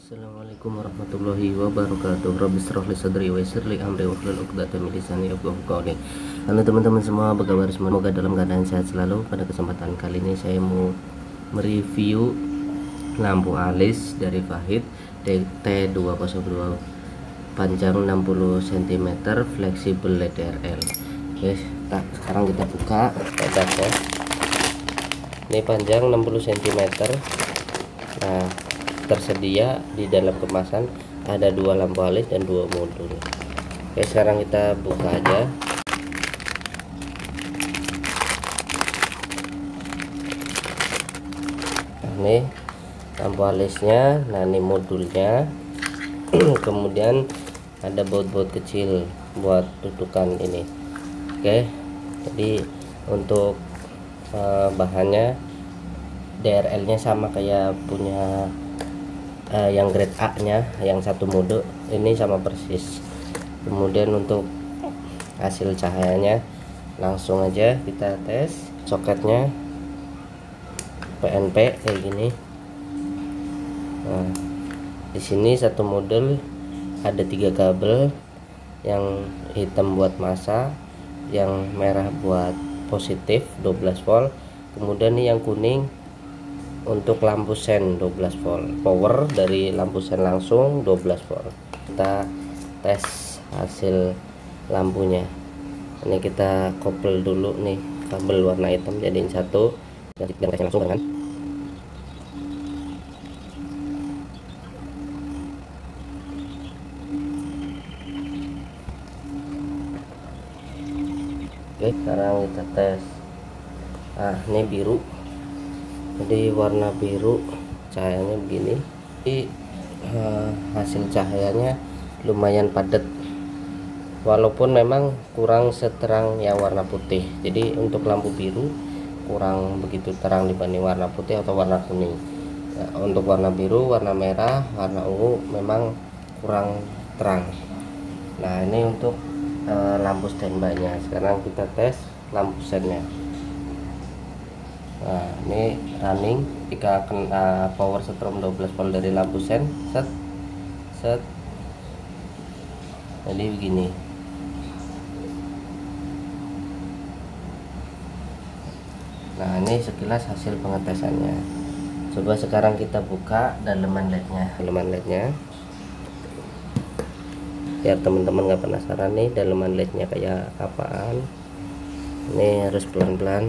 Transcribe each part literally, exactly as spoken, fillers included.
Assalamualaikum warahmatullahi wabarakatuh. Rabbi shrah li sadri wa yassir li amri wahlul 'uqdatam min lisani yafqahu qawli. Halo teman-teman semua, apa kabar semua? Semoga dalam keadaan sehat selalu. Pada kesempatan kali ini saya mau mereview lampu alis dari Fahid T dua nol dua panjang enam puluh sentimeter, fleksibel L E D R L. Oke, tak, sekarang kita buka kacanya. Ini panjang enam puluh sentimeter. Nah, tersedia di dalam kemasan ada dua lampu alis dan dua modul. Oke, sekarang kita buka aja. Nah, ini lampu alisnya, nah ini modulnya. Kemudian ada baut-baut kecil buat dudukan ini. Oke, jadi untuk uh, bahannya D R L nya sama kayak punya Uh, yang grade A nya, yang satu mode ini sama persis. Kemudian untuk hasil cahayanya langsung aja kita tes. Soketnya P N P kayak gini. Nah, di sini satu model ada tiga kabel, yang hitam buat massa, yang merah buat positif dua belas volt, kemudian nih yang kuning untuk lampu sen dua belas volt, power dari lampu sen langsung dua belas volt. Kita tes hasil lampunya. Ini kita couple dulu nih kabel warna hitam jadiin satu, jadi kita tesnya langsung kan. Oke, sekarang kita tes. Nah, ini biru, jadi warna biru cahayanya begini. Jadi uh, hasil cahayanya lumayan padat, walaupun memang kurang seterang yang warna putih. Jadi untuk lampu biru kurang begitu terang dibanding warna putih atau warna kuning. Ya, untuk warna biru, warna merah, warna ungu memang kurang terang. Nah, ini untuk uh, lampu standby nya. Sekarang kita tes lampu sennya. Nah, ini running jika kena power setrum dua belas volt dari lampu sen, set set jadi begini. Nah, ini sekilas hasil pengetesannya. Coba sekarang kita buka daleman L E D nya daleman L E D nya biar teman-teman nggak penasaran nih daleman L E D nya kayak apaan. Ini harus pelan-pelan.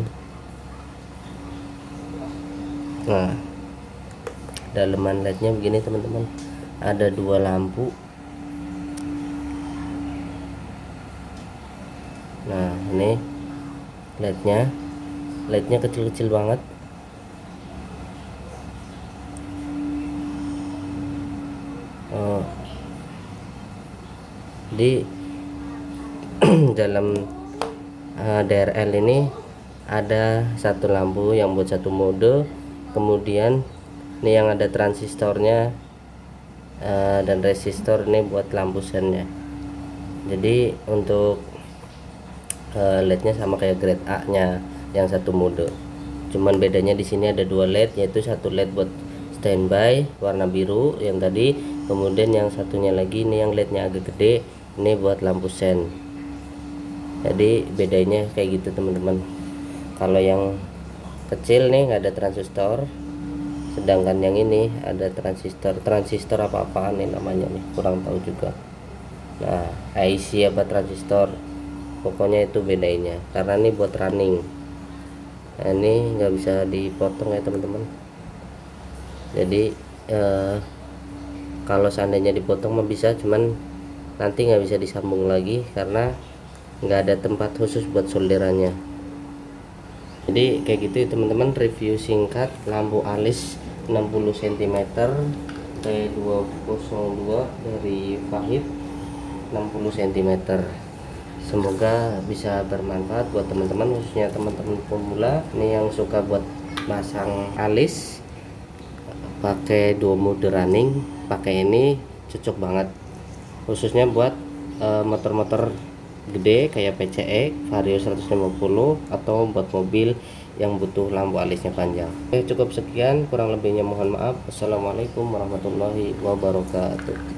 Nah, daleman L E D nya begini teman-teman, ada dua lampu. Nah, ini L E D nya L E D nya kecil-kecil banget. Oh, di dalam uh, D R L ini ada satu lampu yang buat satu mode. Kemudian ini yang ada transistornya uh, dan resistor ini buat lampu sennya. Jadi untuk uh, L E D nya sama kayak grade A nya yang satu mode, cuman bedanya di sini ada dua L E D, yaitu satu L E D buat standby warna biru yang tadi, kemudian yang satunya lagi ini yang L E D nya agak gede, ini buat lampu sen. Jadi bedanya kayak gitu teman-teman. Kalau yang kecil nih nggak ada transistor, sedangkan yang ini ada transistor. Transistor apa-apaan nih namanya nih, kurang tahu juga. Nah, I C apa transistor, pokoknya itu bedanya, karena ini buat running. Nah, ini nggak bisa dipotong ya teman-teman. Jadi eh, kalau seandainya dipotong mah bisa, cuman nanti nggak bisa disambung lagi karena nggak ada tempat khusus buat solderannya. Jadi kayak gitu ya teman-teman, review singkat lampu alis enam puluh sentimeter T dua nol dua dari Fahid enam puluh sentimeter. Semoga bisa bermanfaat buat teman-teman, khususnya teman-teman pemula ini yang suka buat masang alis pakai dua mode running. Pakai ini cocok banget, khususnya buat motor-motor uh, gede kayak P C E Vario seratus lima puluh atau buat mobil yang butuh lampu alisnya panjang. Oke, cukup sekian, kurang lebihnya mohon maaf. Assalamualaikum warahmatullahi wabarakatuh.